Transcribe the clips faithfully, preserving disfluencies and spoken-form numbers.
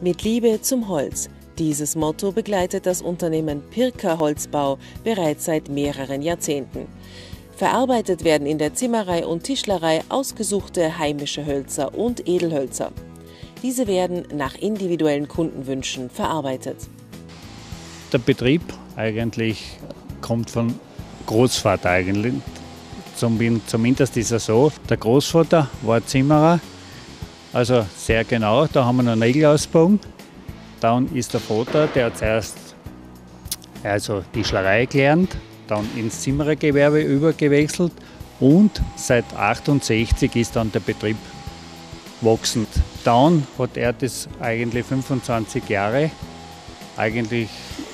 Mit Liebe zum Holz. Dieses Motto begleitet das Unternehmen Pirker Holzbau bereits seit mehreren Jahrzehnten. Verarbeitet werden in der Zimmerei und Tischlerei ausgesuchte heimische Hölzer und Edelhölzer. Diese werden nach individuellen Kundenwünschen verarbeitet. Der Betrieb eigentlich kommt von Großvater eigentlich. Zumindest ist er so. Der Großvater war Zimmerer, also sehr genau. Da haben wir noch Nägel ausgebaut. Dann ist der Vater, der hat zuerst also Tischlerei gelernt, dann ins Zimmerergewerbe übergewechselt und seit achtundsechzig ist dann der Betrieb gewachsen. Dann hat er das eigentlich fünfundzwanzig Jahre eigentlich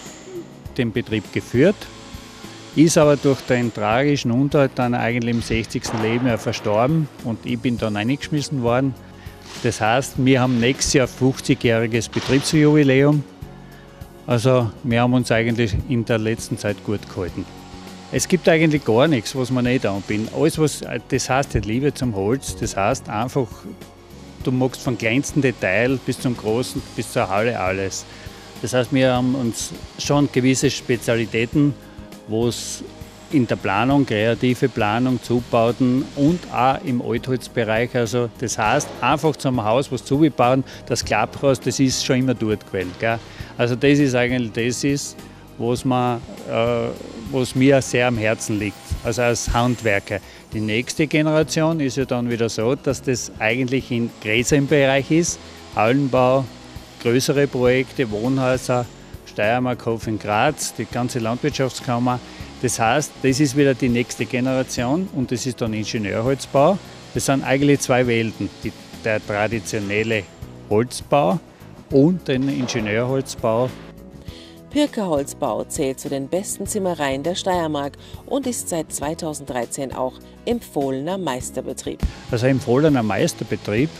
den Betrieb geführt, ist aber durch den tragischen Unfall dann eigentlich im sechzigsten Lebensjahr verstorben und ich bin dann eingeschmissen worden. Das heißt, wir haben nächstes Jahr fünfzigjähriges Betriebsjubiläum. Also wir haben uns eigentlich in der letzten Zeit gut gehalten. Es gibt eigentlich gar nichts, was man nicht anbieten. Alles, was, das heißt die Liebe zum Holz, das heißt einfach, du magst vom kleinsten Detail bis zum großen, bis zur Halle alles. Das heißt, wir haben uns schon gewisse Spezialitäten, wo es in der Planung, kreative Planung, Zubauten und auch im Altholzbereich. Also das heißt, einfach zum Haus was zubauen, das Klapphaus, das ist schon immer dort gewesen. Gell? Also das ist eigentlich das, ist, was, man, äh, was mir sehr am Herzen liegt, also als Handwerker. Die nächste Generation ist ja dann wieder so, dass das eigentlich in größerem Bereich ist, Hallenbau, größere Projekte, Wohnhäuser, Steiermark-Hof in Graz, die ganze Landwirtschaftskammer. Das heißt, das ist wieder die nächste Generation und das ist dann Ingenieurholzbau. Das sind eigentlich zwei Welten, die, der traditionelle Holzbau und den Ingenieurholzbau. Pirker Holzbau zählt zu den besten Zimmereien der Steiermark und ist seit zweitausenddreizehn auch empfohlener Meisterbetrieb. Also empfohlener Meisterbetrieb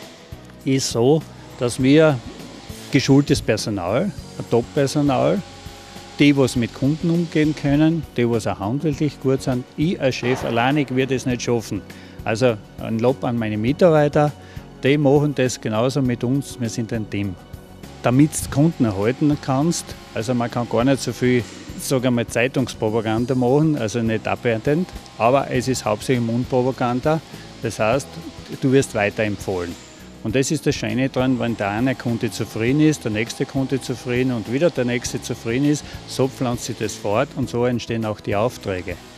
ist so, dass wir geschultes Personal, ein Top-Personal, die, was mit Kunden umgehen können, die, was auch handwerklich gut sind. Ich als Chef alleinig würde es nicht schaffen. Also ein Lob an meine Mitarbeiter, die machen das genauso mit uns, wir sind ein Team. Damit du Kunden erhalten kannst, also man kann gar nicht so viel, sagen wir mal, Zeitungspropaganda machen, also nicht abwertend, aber es ist hauptsächlich Mundpropaganda, das heißt, du wirst weiterempfohlen. Und das ist das Schöne daran, wenn der eine Kunde zufrieden ist, der nächste Kunde zufrieden und wieder der nächste zufrieden ist, so pflanzt sich das fort und so entstehen auch die Aufträge.